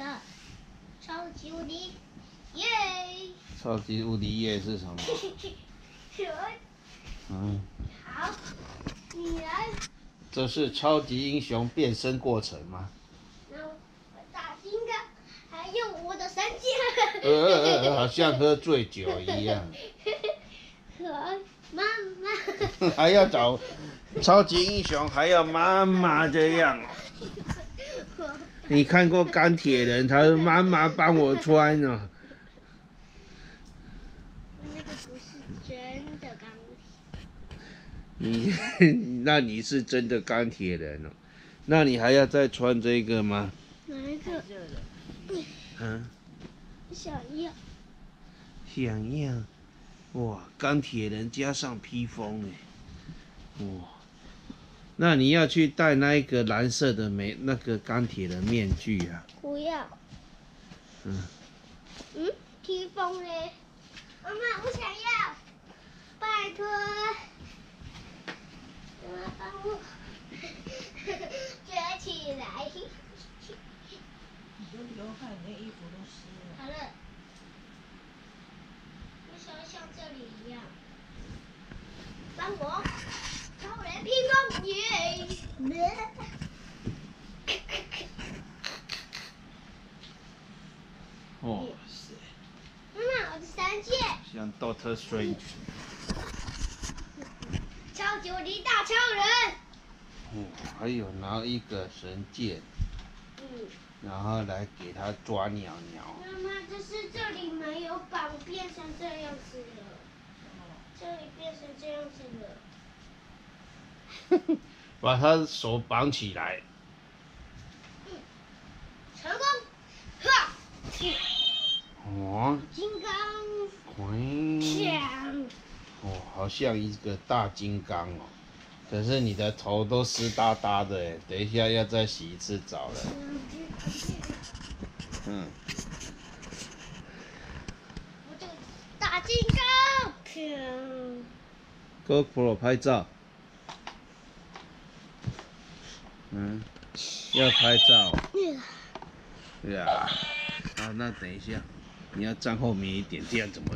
的超级无敌耶！ 超级无敌夜是什么？嗯， 好，你来。 这是超级英雄变身过程吗？ 然后我大金刚，还用我的神剑。 好像喝醉酒一样。 和妈妈。 还要找超级英雄，还要妈妈这样。你看过钢铁人，他说妈妈帮我穿哦。 那个不是真的钢铁。 那你是真的钢铁人哦。那你还要再穿这个吗？ 哪一个？ 嗯， 想要。 想要。哇，钢铁人加上披风哎，哇！那你要去戴那一个蓝色的那个钢铁人面具啊？ 不要。 嗯， 披风嘞？妈妈，我想要，拜托，妈妈帮我折起来。 你都流汗，你的衣服都湿了。 好了，我想要像这里一样，帮我超人披风耶！ 哇塞， 妈妈，我的神剑， 像 Doctor Strange。 超级无敌大超人。 还有拿一个神剑，然后来给他抓鸟鸟。 妈妈，这里没有绑，变成这样子了。这里变成这样子了。 把他手绑起来。 成功！哈！ 哦， 金刚！ 喂，哦，好像一个大金刚哦。可是你的头都湿哒哒的哎，等一下要再洗一次澡了。 我这个大金刚 ！GoPro 拍照。要拍照。对啊。那等一下，你要站后面一点，这样怎么？